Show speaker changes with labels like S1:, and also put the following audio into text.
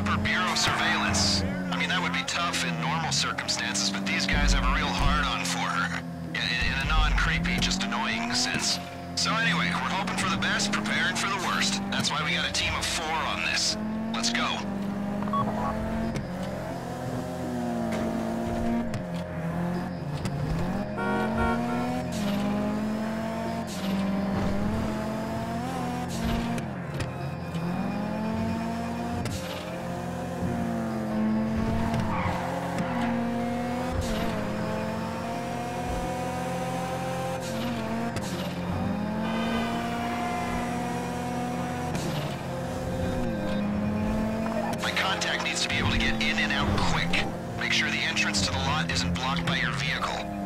S1: proper Bureau surveillance. I mean, that would be tough in normal circumstances, but these guys have a real hard-on for her. In a non-creepy, just annoying sense. So anyway, we're hoping for the best, preparing for the worst. That's why we got a team of 4 on this. Let's go. Contact needs to be able to get in and out quick. Make sure the entrance to the lot isn't blocked by your vehicle.